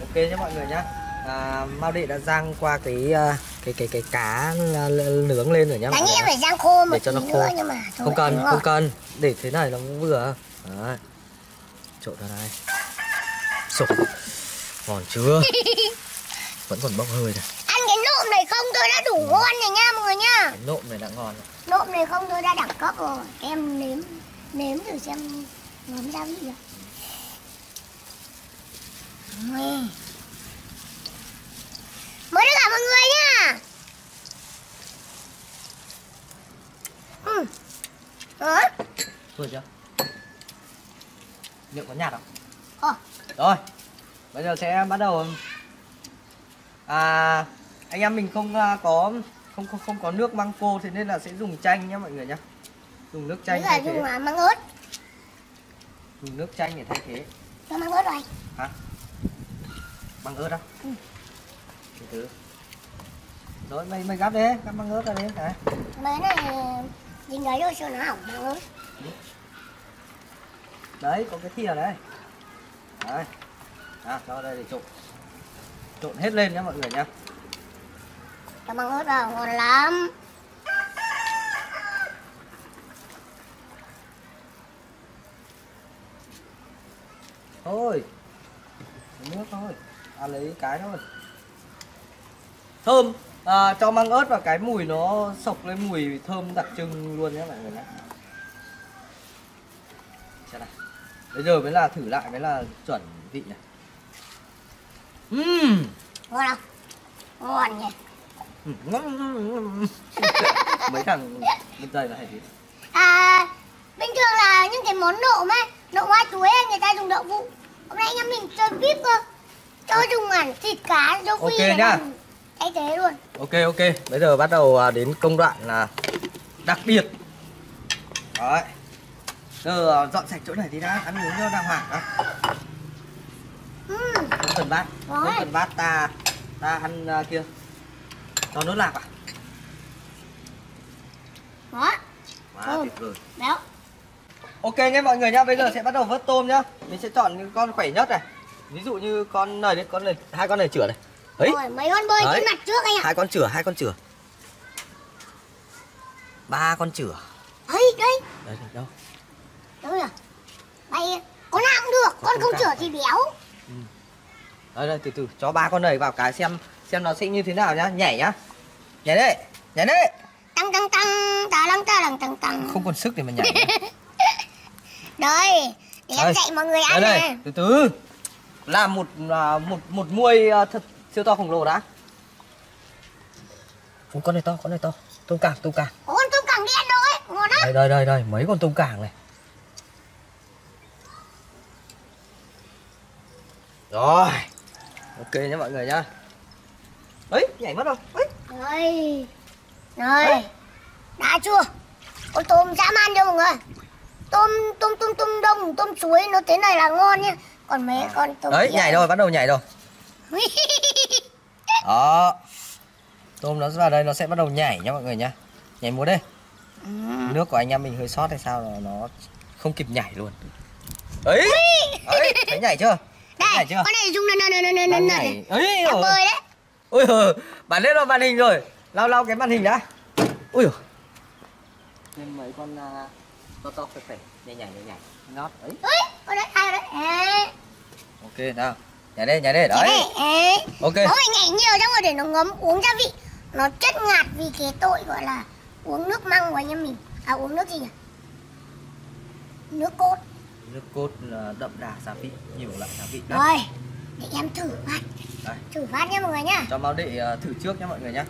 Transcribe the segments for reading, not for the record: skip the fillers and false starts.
Ok nhé mọi người nhá. Mao Đệ đã rang qua cái cá nướng lên rồi nhá. Đáng nghĩa phải rang khô một để cho nó khô. nhưng mà thôi, không cần, để thế này nó cũng vừa. Đấy. Trộn vào đây. Sụp. Ngon chưa? Vẫn còn bốc hơi này. Ăn cái nộm này không tôi đã đủ ngon rồi nha mọi người nha. Cái nộm này đã ngon rồi. Nộm này không tôi đã đẳng cấp rồi. Em nếm thử xem nấm gia vị được. Mới được cả mọi người nha. Đó. Vừa chưa? Liệu có nhạt không? Rồi. Bây giờ sẽ bắt đầu. Anh em mình không có nước măng khô, thế nên là sẽ dùng chanh nhé mọi người nhé. Dùng nước chanh thay thế. Dùng măng ớt. Dùng nước chanh để thay thế. Cho măng ớt rồi. Hả? Măng ớt á? Từ từ. Rồi mày gắp đi, gắp măng ớt ra đi. Mấy này dính đấy rồi cho nó hỏng măng ớt. Đấy, có cái thìa đấy. Đấy. Cho đây để trộn. Trộn hết lên nhé mọi người nhé. Cho măng ớt vào ngon lắm. Thôi. Nước thôi. Lấy cái thôi. Thơm. Cho măng ớt vào cái mùi nó sộc lên mùi thơm đặc trưng luôn nhé mọi người nhé. Xem này. Bây giờ mới là thử lại mới là chuẩn vị này. Ngon không? Ngon nhỉ. Mấy thằng bên đây là hay gì? Bình thường là những cái món nộm ấy, nộm hoa chuối ấy, người ta dùng đậu phụ. Hôm nay anh em mình chơi vip cơ. Cho dùng hẳn thịt cá rau phi okay nhá. Thay thế luôn. Ok. Bây giờ bắt đầu đến công đoạn là đặc biệt. Đấy. Giờ dọn sạch chỗ này thì đã, ăn uống cho đàng hoàng đó. Không cần bát. Không cần bát, ta ăn kia. Cho nước lạc à? Đó. Tuyệt vời. Béo. Ok nhé mọi người nhá, bây giờ sẽ bắt đầu vớt tôm nhá. Mình sẽ chọn những con khỏe nhất này. Ví dụ như con này, hai con này chửa này. Đấy. Rồi, mấy con bơi trên mặt trước anh ạ. Hai con chửa. 3 con chửa. Đây. Đấy, đâu? Đâu nhỉ? Bay con nào cũng được, con không chửa thì béo. Đây, từ từ, cho 3 con này vào cái xem nó sẽ như thế nào nhá, nhảy nhá. Nhảy đấy. Tăng, tăng. Không còn sức để mà nhảy. Đây, để em dạy mọi người ăn đây, này. từ từ. Làm một muôi thật siêu to khổng lồ đã. Con này to. Tôm càng. Có con tôm càng đen đâu ấy, ngon lắm. Đây, mấy con tôm càng này. Rồi. Ok nhé mọi người nhá. Ấy, nhảy mất rồi. Rồi. Đã chưa? Con tôm dã man chưa mọi người? Tôm đông, tôm chuối nó thế này là ngon nhá. Còn mấy con tôm đấy, nhảy rồi, bắt đầu nhảy rồi. Đó. Tôm nó vào đây nó sẽ bắt đầu nhảy nhá mọi người nhá. Nhảy múa đây. Nước của anh em mình hơi sót hay sao là nó không kịp nhảy luôn. Đấy, thấy nhảy chưa? Đây, con này dùng này. Ấy, bơi đấy. Ôi giời, bạn lên vào màn hình rồi. Lau cái màn hình đã. Ui giời. Thêm mấy con to khỏe, nhảy. Ngót ấy. Con đấy, ai đấy. Ok nào. Nhảy đây, đấy. Ok. Nó phải nhảy nhiều xong rồi để nó ngấm uống gia vị. Nó chất ngạt vì cái tội gọi là uống nước măng của anh em mình. Uống nước gì nhỉ? Nước cốt. Nước cốt là đậm đà gia vị, nhiều loại gia vị. Rồi, để em thử phát. Thử phát nhé mọi người nhá. Cho Mao Đệ thử trước nhé mọi người nhá.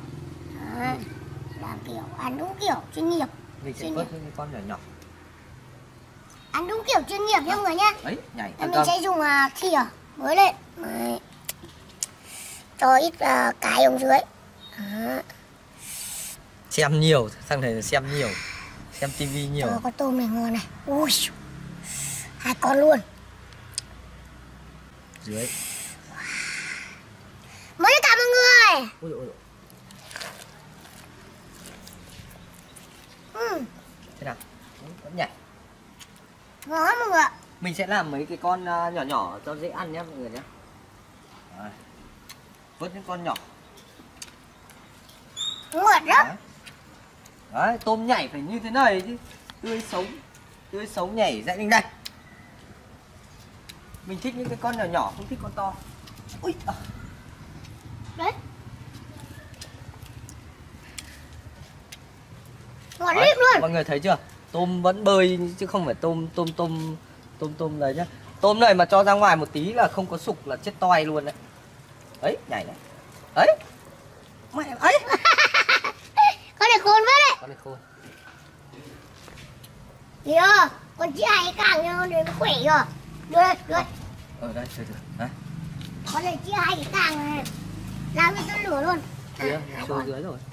Làm kiểu ăn đúng kiểu chuyên nghiệp. Mình sẽ vớt những con nhỏ. Ăn đúng kiểu chuyên nghiệp nhé mọi người nhá. Đấy, nhảy. Mình sẽ dùng thìa mới lên. Đấy. Cho ít cái ở dưới. Xem nhiều, thằng này xem nhiều. Xem tivi nhiều. Con tôm này ngon này. Ui, 2 con luôn. Dưới. Mới được cả mọi người. Ôi. Thế nào? Vẫn nhảy. Ngon mọi người ạ. Mình sẽ làm mấy cái con nhỏ cho dễ ăn nhé mọi người nhé. vớt những con nhỏ. Ngọt lắm. Đấy, tôm nhảy phải như thế này chứ. Tươi sống nhảy dậy lên đây. Mình thích những cái con nhỏ nhỏ, không thích con to. Ui. Đấy. Ngọt lít luôn. Mọi người thấy chưa? Tôm vẫn bơi chứ không phải tôm đấy nhá. Tôm này mà cho ra ngoài một tí là không có sục là chết toi luôn đấy. Đấy, nhảy đấy. Đấy. Mẹ ấy. Con này khôn quá đấy. Con này khôn. Kìa, con chị hai càng cho nó khỏe rồi. Đưa đây, đưa đây. Ở đây, từ từ. Đấy. Con này chị hai cái càng này. Làm cho tôi lửa luôn. Kìa, xuống dưới rồi.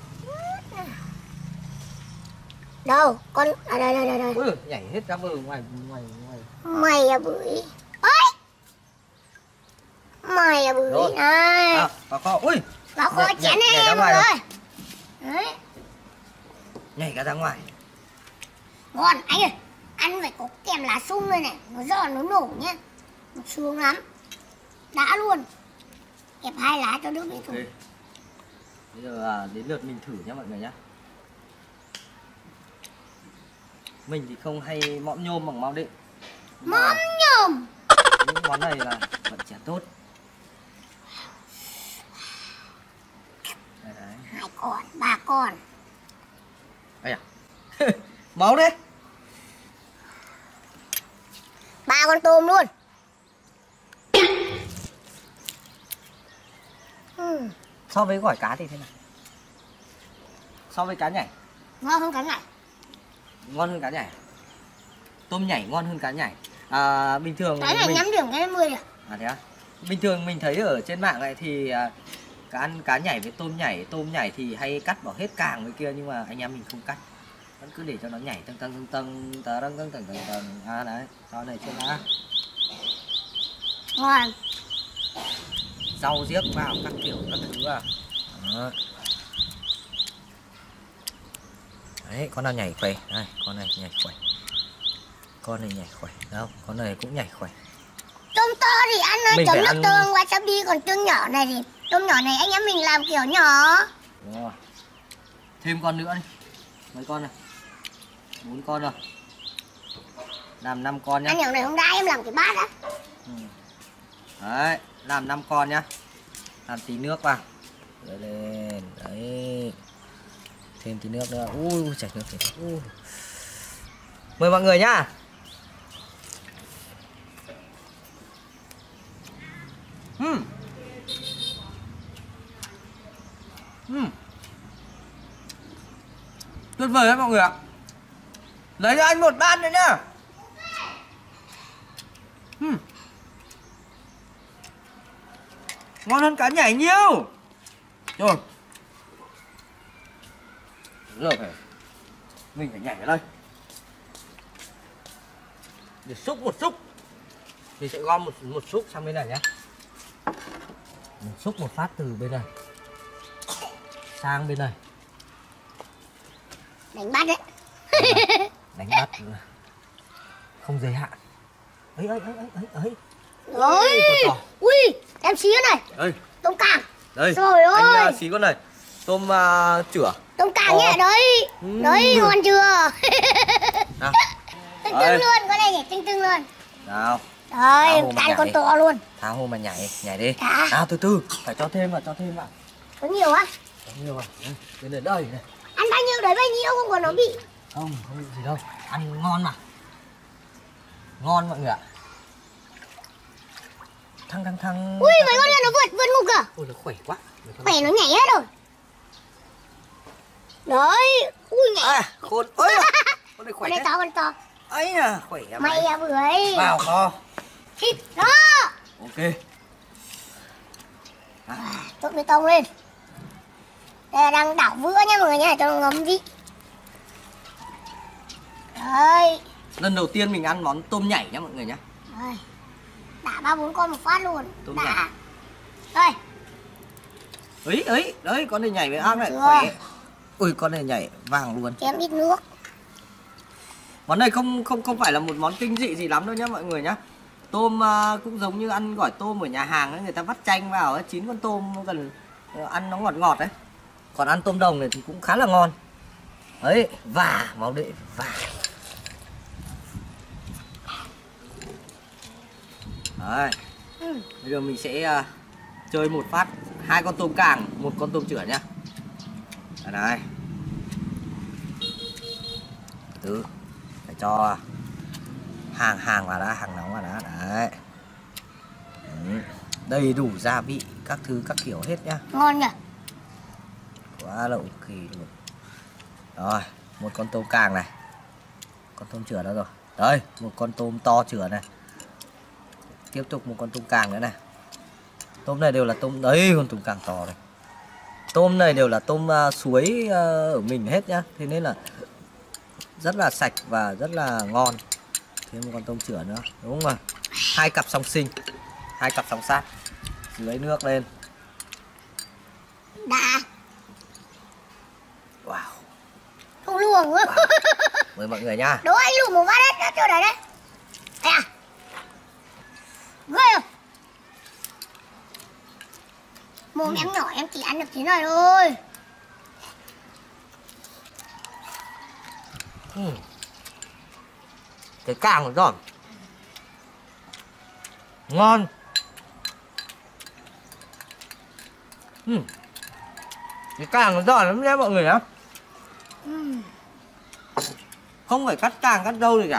Đâu, con à đây. Ui, nhảy hết ra bờ ngoài. Mày à bưởi. Ôi. Mày à bưởi Rồi. này. À, vào kho. Ui. Vào kho chén nhảy này ra mọi ngoài người. Đấy. Nhảy cả ra ngoài. Ngon anh ơi. Ăn phải có kèm lá sung đây này. Nó giòn nó nổ nhá. Nó sướng lắm. Đã luôn. Kẹp 2 lá cho đỡ bị thủng. Okay. Bây giờ đến lượt mình thử nhá mọi người nhá. Mình thì không hay mõm nhôm bằng mao định. Mõm nhôm. Những món này là vẫn trẻ tốt. Đấy. 2 con, 3 con. Ây à. Máu đấy. 3 con tôm luôn. So với gỏi cá thì thế nào? So với cá nhảy. Ngon hơn cá nhảy. Ngon hơn cá nhảy. Tôm nhảy ngon hơn cá nhảy. À, bình thường Cái này mình... nhắm điểm cái 10 rồi. À thế á? Bình thường mình thấy ở trên mạng này thì cá nhảy với tôm nhảy thì hay cắt bỏ hết càng với kia, nhưng mà anh em mình không cắt. Vẫn cứ để cho nó nhảy tầng. À đấy, cho này trên lá. Ngon. Rau riếc vào các kiểu các thứ à. Đó. Đấy, con nào nhảy khỏe. Đây, con này nhảy khỏe. Con này nhảy khỏe. Đâu, con này cũng nhảy khỏe. Tôm to thì ăn nó chấm nước tương wasabi, còn tôm nhỏ này thì tôm nhỏ này anh em mình làm kiểu nhỏ. Đúng rồi. Thêm con nữa đi. Mấy con này? 4 con rồi. Làm 5 con nhá. Ăn nhỏ này không đai em làm cái bát á. Đấy, làm 5 con nhá. Làm tí nước vào. Rồi lên. Đấy. Thêm tí nước nữa. Ui, chảy nước thì. Mời mọi người nhá. Tuyệt vời đấy mọi người ạ. Lấy cho anh một bát nữa nhá. Ngon hơn cá nhảy nhiều. Rồi. Giờ mình phải nhảy ở đây để xúc một xúc. Mình sẽ gom một xúc sang bên này nhá. Mình xúc một phát từ bên này sang bên này. Đánh bắt đấy. Đánh bắt không giới hạn. Ấy. Ôi, ui, em xí cái này. Đây. Tôm càng. Đây. Trời ơi. Anh xí con này. Tôm chửa. Tôm càng nhé, đấy. Đấy, ngon chưa? Nào. Tưng luôn, con này nhảy tưng luôn. Nào. Đấy, ăn con to luôn. Tháo hồ mà nhảy đi. Thả. Nào từ phải cho thêm vào. Có nhiều á? Có nhiều à? Đến đây này. Ăn bao nhiêu đấy bao nhiêu không còn nó bị. Không bị gì đâu. Ăn ngon mà. Ngon mọi người ạ. Thăng. Ui, mấy con này nó vượt ngục à? Ui, nó khỏe quá. Khỏe nó nhảy hết rồi. Đấy, ui nhảy. À, khôn. Ôi, con này khỏe đấy. Con to. Ấy à, khỏe à. Mày à bưởi. Vào kho. Thịt đó. Ok. Trộn bê tông lên. Đây là đang đảo vữa nha mọi người nha, cho nó ngấm vị. Đấy. Lần đầu tiên mình ăn món tôm nhảy nhá mọi người nhá. Đây. Đả 3-4 con một phát luôn. Tôm Đả. nhảy. Đây. Ấy, đấy con này nhảy với ác này khỏe. Ui, con này nhảy vàng luôn. Chém ít nước. Món này không phải là một món kinh dị gì lắm đâu nhá mọi người nhá. tôm cũng giống như ăn gỏi tôm ở nhà hàng ấy, người ta vắt chanh vào ấy, 9 con tôm gần ăn nó ngọt ngọt đấy. Còn ăn tôm đồng này thì cũng khá là ngon. Đấy, vả vào đĩa vả. Đấy. Bây giờ mình sẽ chơi một phát 2 con tôm càng, 1 con tôm chửa nhá. Đây. Từ phải cho hàng vào đã, hàng nóng vào đã. Đấy. Đầy đủ gia vị các thứ các kiểu hết nhá. Ngon nhỉ? Quá là ok luôn. Rồi, 1 con tôm càng này. Con tôm chửa đó rồi. Đây, 1 con tôm to chửa này. Tiếp tục 1 con tôm càng nữa này. Tôm này đều là tôm đấy, con tôm càng to này. Tôm này đều là tôm suối ở mình hết nhá. Thế nên là rất là sạch và rất là ngon. Thêm 1 con tôm chửa nữa, đúng không ạ? 2 cặp song sinh, 2 cặp song sát. Lấy nước lên. Đã. Wow. Không luồng quá. Wow. Mời mọi người nha. Đố anh luồng một bát đấy, cho đấy đấy. Đây à? Ghê không? Mồm em nhỏ em chỉ ăn được thế này thôi. Cái càng rồi. Ngon. Cái càng giòn lắm nhé mọi người nhá. Không phải cắt càng cắt đâu gì cả.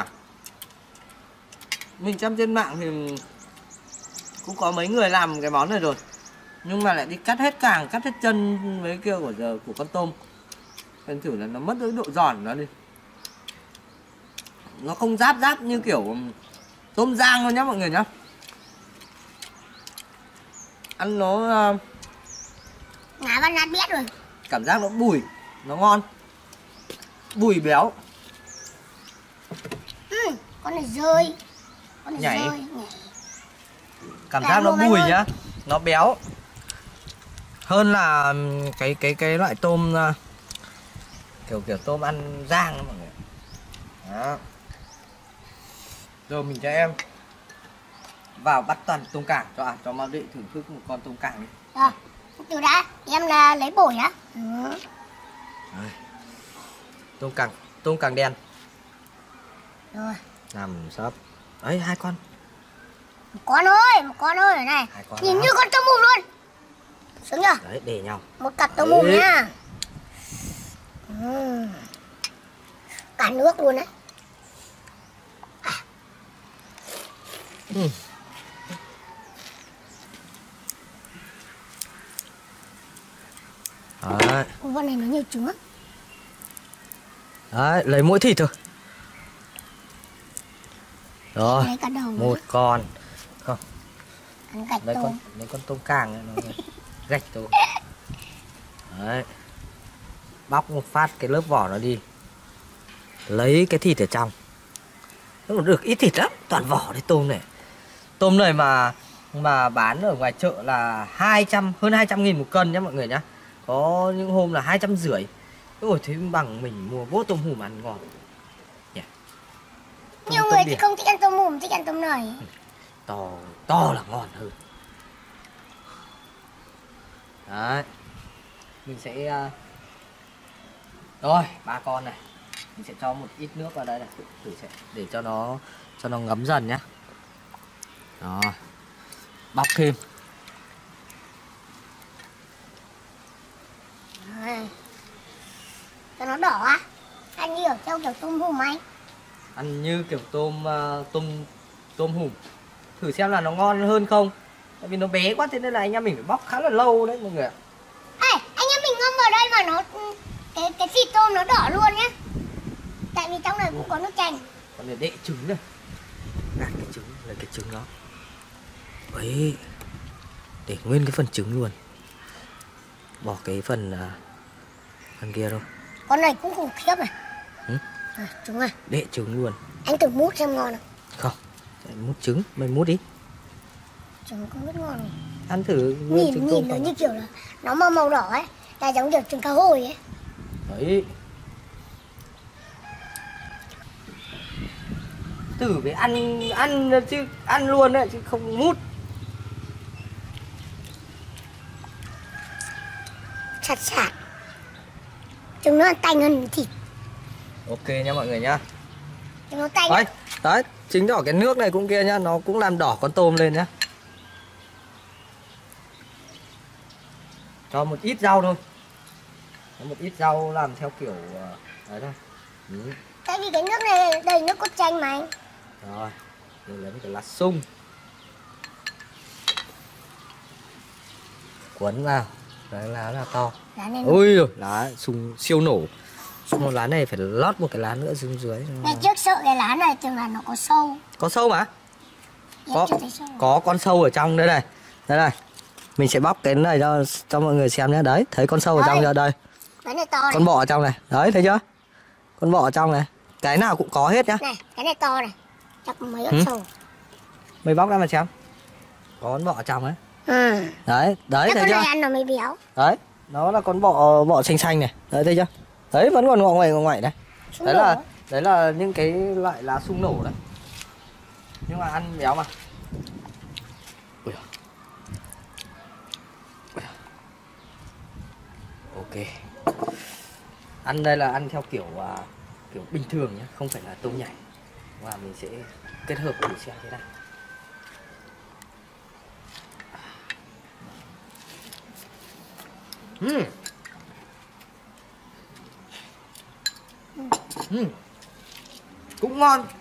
Mình xem trên mạng thì cũng có mấy người làm cái món này rồi, nhưng mà lại đi cắt hết càng, cắt hết chân mấy kia của con tôm. Xem thử là nó mất cái độ giòn của nó đi. Nó không giáp giáp như kiểu tôm rang thôi nhá mọi người nhá. Ăn nó Ngã vào nát biết rồi. cảm giác nó bùi, nó ngon. Bùi béo. Con này rơi. Con này Nhảy. rơi. Nhảy. Cảm giác nó bùi nhá, nó béo hơn là cái loại tôm kiểu tôm ăn rang đó mọi người. Đó. Rồi mình cho em vào bắt toàn tôm càng cho Mao Đệ thưởng thức 1 con tôm càng đi. Rồi, từ đã em là lấy bổi á. Tôm càng đen. Rồi. Nằm sấp. Đấy 2 con. Một con thôi ở này. Nhìn đó. như con tôm hùm luôn. Sướng nhờ? Đấy để nhau. Một cặp tôm hùm nha. Cả nước luôn đấy. Đấy. Con này nó nhiều trứng á. Đấy, lấy mỗi thịt thôi. Rồi, Lấy cả đầu 1 con. Không, ăn gạch lấy tôm. con tôm càng này, nó gạch tôm. Đấy. Bóc một phát cái lớp vỏ nó đi. Lấy cái thịt ở trong. Nó được ít thịt lắm, toàn vỏ đấy tôm này. Tôm này mà bán ở ngoài chợ là hơn 200.000 1 cân nhá mọi người nhá. Có những hôm là 250. Ôi thế bằng mình mua bố tôm hùm ăn ngon. Nhiều người thì không thích ăn tôm hùm, thích ăn tôm nồi. To là ngon hơn. Đấy. Mình sẽ rồi 3 con này. Mình sẽ cho một ít nước vào đây này, thử sẽ để cho nó ngấm dần nhá. Đó. Bóc thêm. Rồi. Cho nó đỏ á. Ăn như ở trong kiểu tôm hùm anh. Ăn như kiểu tôm hùm. Thử xem là nó ngon hơn không. Tại vì nó bé quá thế nên là anh em mình phải bóc khá là lâu đấy mọi người ạ. Ê, anh em mình ngâm vào đây mà nó cái thịt tôm nó đỏ luôn nhá. Tại vì trong này cũng có nước chanh. Còn để đệ trứng này. Gạt cái trứng, lấy cái trứng đó. Ấy. Để nguyên cái phần trứng luôn. Bỏ cái phần kia đâu. Con này cũng khủng khiếp này. Trứng à? Đệ trứng luôn. Anh thử mút xem ngon không? Không, mút trứng, mày mút đi. Trứng không biết ngon này. Ăn thử nguyên trứng tôm. Nhìn nó như kiểu là nó màu đỏ ấy, là giống kiểu trứng cá hồi ấy. Đấy. Tử phải ăn chứ, ăn luôn đấy chứ không mút. Sạt sạt. Chúng nó tanh hơn thịt. Ok nha mọi người nhá. Chúng nó tanh. Đấy, đấy, chính đỏ cái nước này cũng kia nhá, nó cũng làm đỏ con tôm lên nhá. Cho một ít rau thôi. Cho một ít rau làm theo kiểu đấy thôi. Tại vì cái nước này đầy nước cốt chanh mà anh. Rồi, mình lấy cái lá sung. Cuốn vào. Đấy, lá là to. Lá này Ui giời, lá sung siêu nổ. Một lá này phải lót một cái lá nữa xuống dưới. ngày trước sợ cái lá này tưởng là nó có sâu. Có sâu mà. Em chưa thấy sâu. Có con sâu ở trong đây này. Đây này. Mình sẽ bóc cái này cho mọi người xem nhé. Đấy, thấy con sâu ở trong chưa? Đây. Cái này to này. Con bọ ở trong này. Đấy, thấy chưa? Con bọ ở trong này. Cái nào cũng có hết nhá. Này, cái này to này. Chắc mấy ớt sâu. Mày bóc ra mà xem. Có con bọ ở trong đấy. Ừ. Đấy, đấy, thấy con chưa? này ăn nó mới béo. Đấy, nó là con bọ xanh xanh này. Đấy, thấy chưa? Đấy, vẫn còn ngọ ngoại đấy. Đấy là những cái loại lá sung nổ đấy. Nhưng mà ăn béo mà. Ui. Ok. Ăn đây là ăn theo kiểu kiểu bình thường nhé, không phải là tôm nhảy. Và mình sẽ kết hợp thử xem thế nào. Cũng ngon.